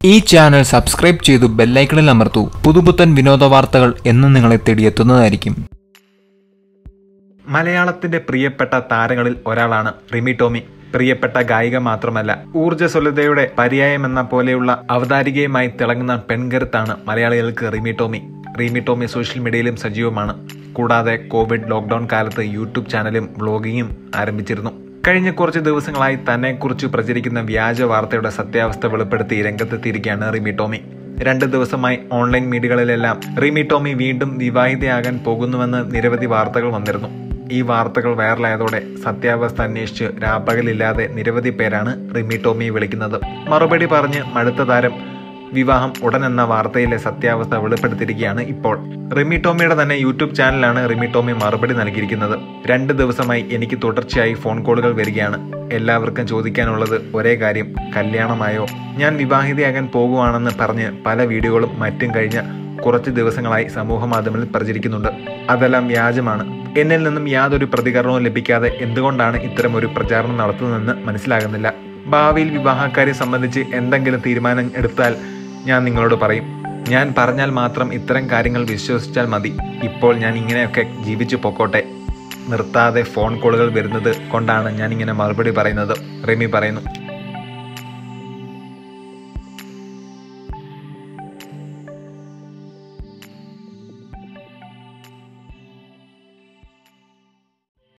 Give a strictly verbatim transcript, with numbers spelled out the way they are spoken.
ഈ channel subscribe ചെയ്തു bell ഐക്കണിൽ അമർത്തൂ. പുതുപുത്തൻ വിനോദ വാർത്തകൾ എന്നും നിങ്ങളെ തേടിയെത്തുന്നതായിരിക്കും. മലയാളത്തിന്റെ പ്രിയപ്പെട്ട താരങ്ങളിൽ ഒരാളാണ് റിമി ടോമി. പ്രിയപ്പെട്ട ഗായിക മാത്രമല്ല, ഊർജ്ജസ്വലതയുടെ പര്യായമെന്ന പോലെയുള്ള അവതാരികയുമായി തിളങ്ങുന്ന പെൺകരുത്താണ് മലയാളികൾക്ക് റിമി ടോമി. റിമി ടോമി സോഷ്യൽ മീഡിയയിലും സജീവമാണ്. കൂടാതെ കോവിഡ് ലോക്ക്ഡൌൺ കാലത്ത് യൂട്യൂബ് ചാനലും വ്ളോഗിങ്ങും ആരംഭിച്ചിരുന്നു. കഴിഞ്ഞ കുറച്ച് ദിവസങ്ങളായി തന്നെക്കുറിച്ച് പ്രചരിക്കുന്ന വ്യാജ വാർത്തയുടെ സത്യാവസ്ഥ വെളിപ്പെടുത്തി രംഗത്തെത്തിയിരിക്കുകയാണ് റിമി ടോമി. രണ്ട് ദിവസമായി ഓൺലൈൻ മീഡിയകളിലെല്ലാം റിമി ടോമി വീണ്ടും വിവാഹിതയാകാൻ പോകുന്നുവെന്ന് നിരവധി വാർത്തകൾ വന്നിരുന്നു. ഈ വാർത്തകൾ വൈറലായതോടെ സത്യാവസ്ഥ അന്വേഷിച്ച് രാപ്പകലില്ലാതെ നിരവധി പേരാണ് റിമി ടോമിയെ വിളിക്കുന്നത്. മറുപടി പറഞ്ഞ് മടുത്ത താരം വിവാഹം ഉടനെന്ന വാർത്തയിലെ സത്യാവസ്ഥ വെളിപ്പെടുത്തിയിരിക്കുകയാണ് ഇപ്പോൾ. റിമി ടോമിയുടെ തന്നെ യൂട്യൂബ് ചാനലാണ് റിമി ടോമി മറുപടി നൽകിയിരിക്കുന്നത്. രണ്ട് ദിവസമായി എനിക്ക് തുടർച്ചയായി ഫോൺ കോളുകൾ വരികയാണ്. എല്ലാവർക്കും ചോദിക്കാനുള്ളത് ഒരേ കാര്യം, കല്യാണമായോ? ഞാൻ വിവാഹിതയാകാൻ പോകുവാണെന്ന് പറഞ്ഞ് പല വീഡിയോകളും മറ്റും കഴിഞ്ഞ കുറച്ച് ദിവസങ്ങളായി സമൂഹ മാധ്യമങ്ങളിൽ പ്രചരിക്കുന്നുണ്ട്. അതെല്ലാം വ്യാജമാണ്. എന്നിൽ നിന്നും യാതൊരു പ്രതികരണവും ലഭിക്കാതെ എന്തുകൊണ്ടാണ് ഇത്തരം ഒരു പ്രചാരണം നടത്തുന്നതെന്ന് മനസ്സിലാകുന്നില്ല. ഭാവിയിൽ വിവാഹക്കാരെ സംബന്ധിച്ച് എന്തെങ്കിലും തീരുമാനം എടുത്താൽ ഞാൻ നിങ്ങളോട് പറയും. ഞാൻ പറഞ്ഞാൽ മാത്രം ഇത്തരം കാര്യങ്ങൾ വിശ്വസിച്ചാൽ മതി. ഇപ്പോൾ ഞാൻ ഇങ്ങനെയൊക്കെ ജീവിച്ചു പൊക്കോട്ടെ. നിർത്താതെ ഫോൺ കോളുകൾ വരുന്നത് കൊണ്ടാണ് ഞാൻ ഇങ്ങനെ മറുപടി പറയുന്നത്, റിമി പറയുന്നു.